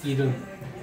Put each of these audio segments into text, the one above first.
이름.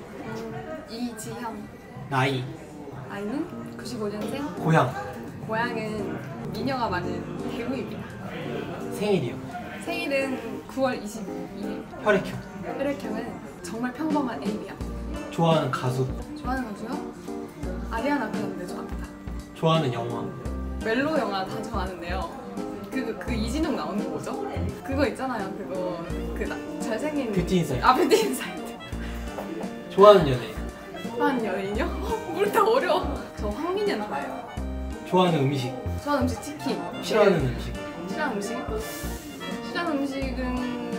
이지형. 나이. 나이는 95년생. 고향. 고향은 미녀가 많은 대구입니다. 생일이요. 생일은 9월 22일. 혈액형. 혈액형은 정말 평범한 AB형. 좋아하는 가수. 좋아하는 가수요? 아리아나 그란데 좋아합니다. 좋아하는 영화. 멜로 영화 다 좋아하는데요. 그 이진욱 나오는 거 뭐죠? 그거 있잖아요. 그거 잘생긴 뷰티 인사이트. 아 뷰티 인사이트. 좋아하는 연예인. 좋아하는 연예인이요? 뭘 다 어려워. 저 황민현 좋아해요. 좋아하는 음식. 좋아하는 음식 치킨. 싫어하는 음식. 싫어하는 음식? 싫어하는 음식은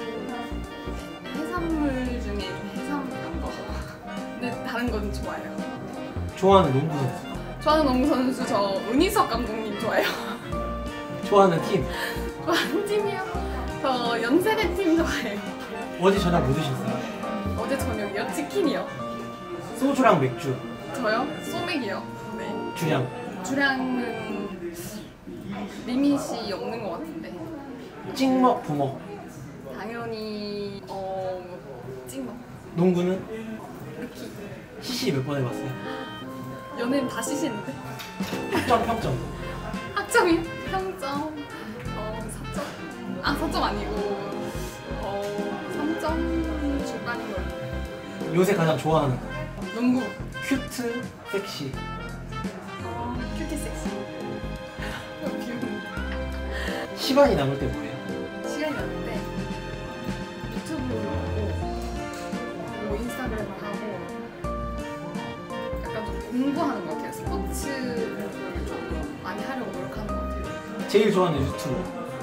해산물 중에 해삼 이런 거. 근데 다른 건 좋아해요. 좋아하는 농구 선수. 좋아하는 농구 선수 저 은희석 감독님 좋아해요. 좋아하는 팀. 좋아하는 팀이요? 저 연세대 팀 좋아해요. 어제 저녁 뭐 드셨어요? 어제 저녁이요? 치킨이요. 소주랑 맥주. 저요? 소맥이요. 네. 주량. 주량은 리밋이 없는 것 같은데. 찍먹, 부먹. 당연히 찍먹. 농구는? 루키. CC 몇 번 해봤어요? 연예인 다 시시는데? 학점, 평점. 학점이요? 평점 4점. 아 4점 아니고 3점 중반인 걸로. 요새 가장 좋아하는 거. 농구. 큐트, 섹시. 큐티 섹시. 비웃는. 시간이 남을 때 뭐예요? 시간이 남는데 유튜브를 보고 뭐 인스타그램을 하고 약간 좀 공부하는 것 같아요. 스포츠를 좀 많이 하려고 노력하는 것 같아요. 제일 좋아하는 유튜버.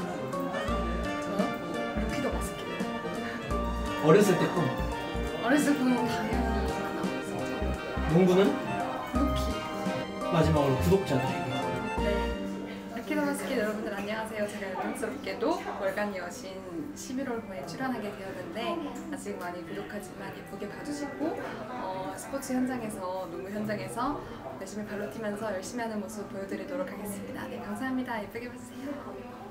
저요? 루키더 바스켓. 어렸을 때 꿈. 어렸을 때 보면 당연히 나왔었죠. 농구는? 루키. 마지막으로 구독자들에게. 네. 루키더 바스켓 여러분들 안녕하세요. 제가 영광스럽게도 월간 여신 11월 호에 출연하게 되었는데 아직 많이 부족하지만 예쁘게 봐주시고 스포츠 현장에서 농구 현장에서 열심히 발로 뛰면서 열심히 하는 모습 보여드리도록 하겠습니다. 네, 감사합니다. 예쁘게 봐주세요.